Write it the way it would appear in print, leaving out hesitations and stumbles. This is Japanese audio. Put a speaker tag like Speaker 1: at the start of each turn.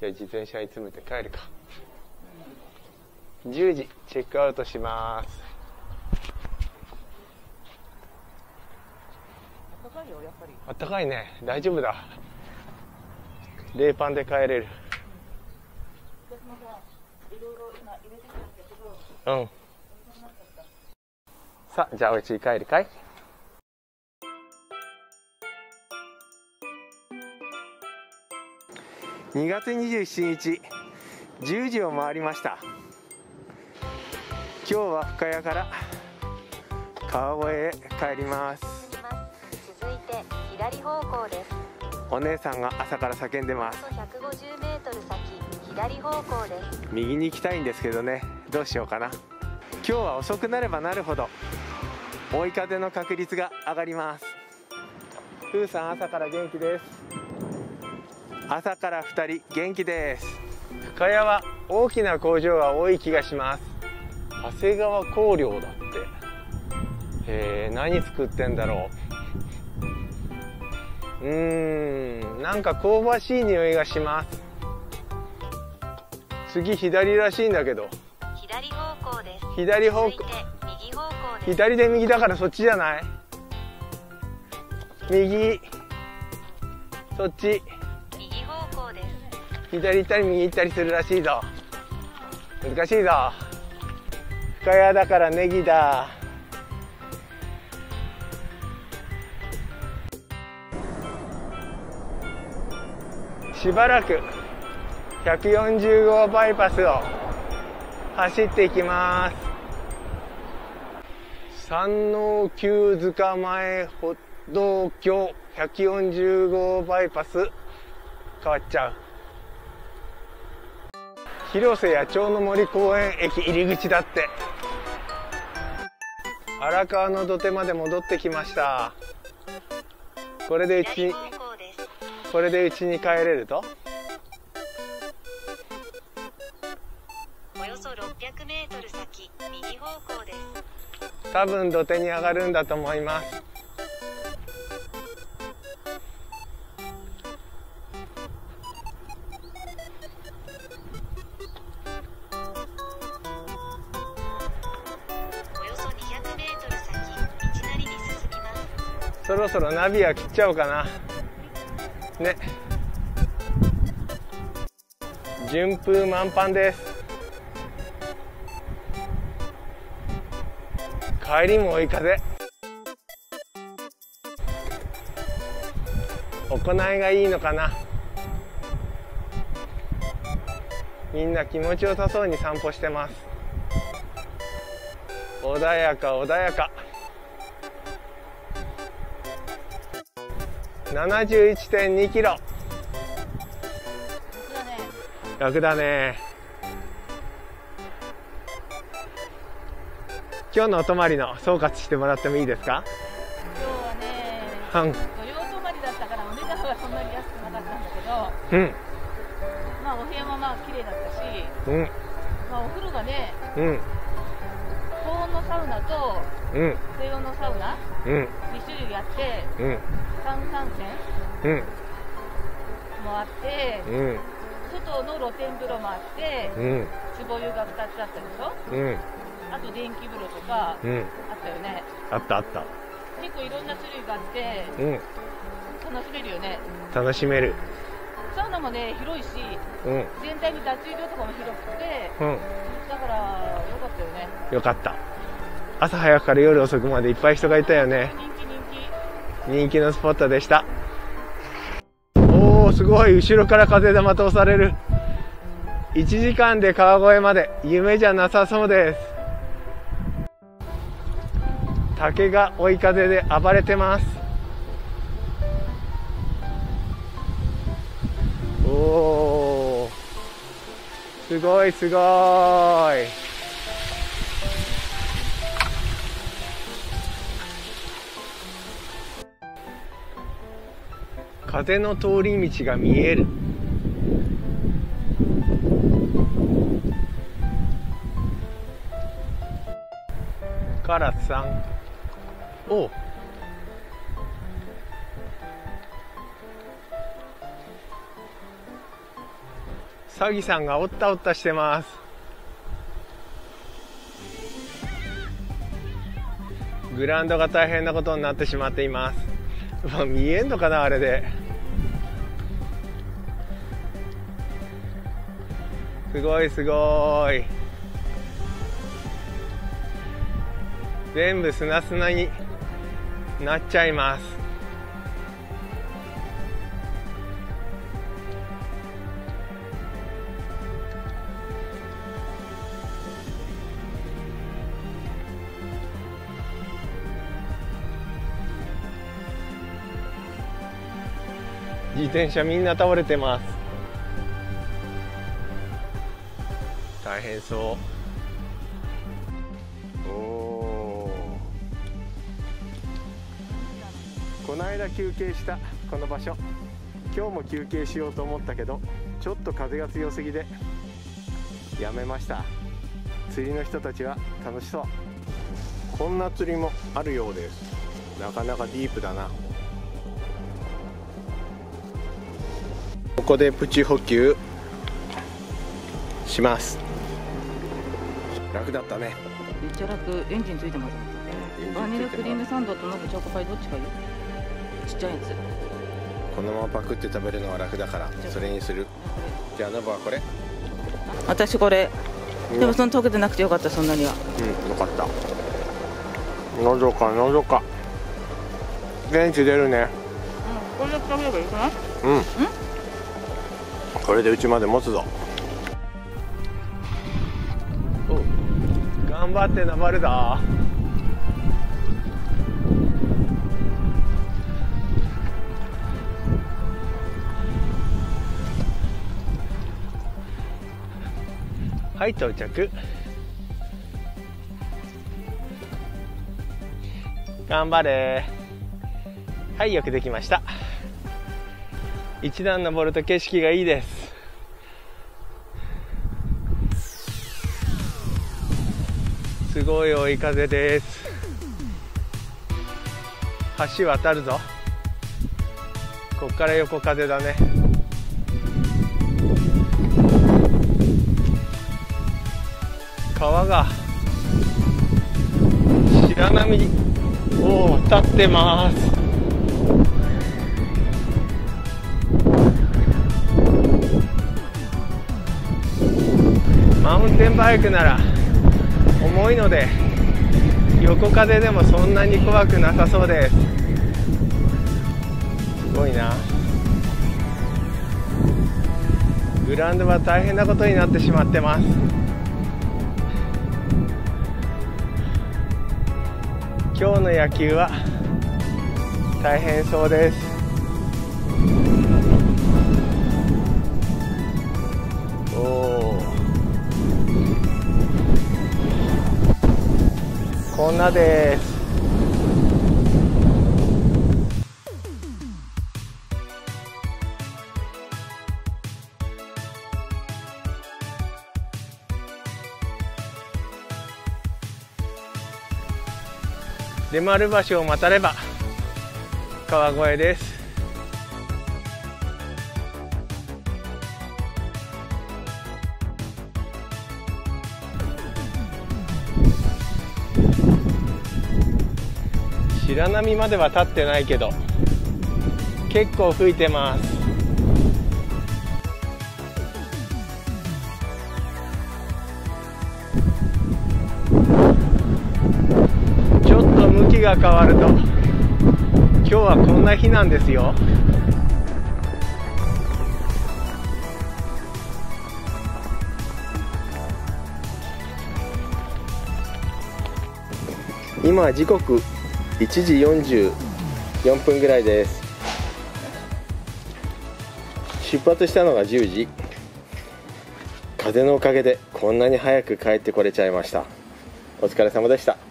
Speaker 1: じゃあ自転車に詰めて帰るか。10時チェックアウトします。あったかいね。大丈夫だ。冷パンで帰れる。うん。さあ、じゃあお家に帰るかい。2月27日10時を回りました。今日は深谷から川越へ帰ります。
Speaker 2: 続いて左方向です。
Speaker 1: お姉さんが朝から叫んでます。
Speaker 2: 150メートル先左方向です。
Speaker 1: 右に行きたいんですけどね、どうしようかな。今日は遅くなればなるほど追い風の確率が上がります。ふうさん朝から元気です。朝から2人元気です。深谷は大きな工場が多い気がします。長谷川香料だって。何作ってんだろう。なんか香ばしい匂いがします。次左らしいんだけど。
Speaker 2: 左方向です。
Speaker 1: 左方向。
Speaker 2: 続いて右方向です。
Speaker 1: 左で右だからそっちじゃない？右。そっち。
Speaker 2: 右方向です。
Speaker 1: 左行ったり右行ったりするらしいぞ。難しいぞ。深谷だからネギだ。しばらく140号バイパスを走っていきます。山王旧塚前歩道橋140号バイパス変わっちゃう。広瀬野鳥の森公園駅入り口だって。荒川の土手まで戻ってきました。これでうちに帰れると。
Speaker 2: およそ600メートル先右方向です。
Speaker 1: 多分土手に上がるんだと思います。そろそろナビは切っちゃおうかな。ね。順風満帆です。帰りも追い風。行いがいいのかな。みんな気持ちよさそうに散歩してます。穏やか穏やか。71.2 キロ。楽だね。今日のお泊まりの総括してもらってもいいですか？
Speaker 3: 今日はね、土曜泊まりだったからお値段はそんなに安くなかったんだけど、まあお部屋もまあ綺麗だったし、まあお風呂がね、高温のサウナと低温のサウナ、2種類あって、炭酸泉もあって、外の露天風呂もあって、壺湯が2つあったでしょ。あと電気風呂とかあったよね。
Speaker 1: あったあった。
Speaker 3: 結構いろんな種類があって、楽しめるよね。
Speaker 1: 楽しめる。
Speaker 3: サウナもね広いし、全体に脱衣所とかも広くて、だからよかったよね。
Speaker 1: よかった。朝早くから夜遅くまでいっぱい人がいたよね。人気のスポットでした。おー、すごい。後ろから風玉通される。1時間で川越まで。夢じゃなさそうです。竹が追い風で暴れてます。おー、すごいすごい。風の通り道が見える。カラスさん。おう。 サギさんがおったおったしてます。グラウンドが大変なことになってしまっています。見えんのかなあれで。すごいすごい。全部砂砂になっちゃいます。自転車みんな倒れてます。大変そう。この間休憩したこの場所、今日も休憩しようと思ったけどちょっと風が強すぎでやめました。釣りの人たちは楽しそう。こんな釣りもあるようです。なかなかディープだな。ここでプチ補給します。楽だったね。
Speaker 3: めっちゃ楽。エンジンついてます。バニラクリームサンドとノブチョコパイどっちがいい？ちっちゃいやつ。
Speaker 1: このままパクって食べるのは楽だからそれにする。じゃあノブはこれ。
Speaker 3: 私これ。でもその溶けてなくてよかった。そんなには。
Speaker 1: うん、よかった。のどかのどか。元気出るね。
Speaker 3: これで食べればいいかな？
Speaker 1: うん。これでうちまで持つぞ。頑張って登るぞ。はい、到着。頑張れ。はい、よくできました。一段登ると景色がいいです。すごい追い風です。橋渡るぞ。こっから横風だね。川が白波を立ってます。マウンテンバイクなら重いので横風でもそんなに怖くなさそうです。すごいな。グラウンドは大変なことになってしまってます。今日の野球は大変そうです。こんなです。出丸橋を渡れば川越です。白波までは立ってないけど結構吹いてます。ちょっと向きが変わると今日はこんな日なんですよ。今時刻1時44分ぐらいです。出発したのが10時。風のおかげでこんなに早く帰ってこれちゃいました。お疲れ様でした。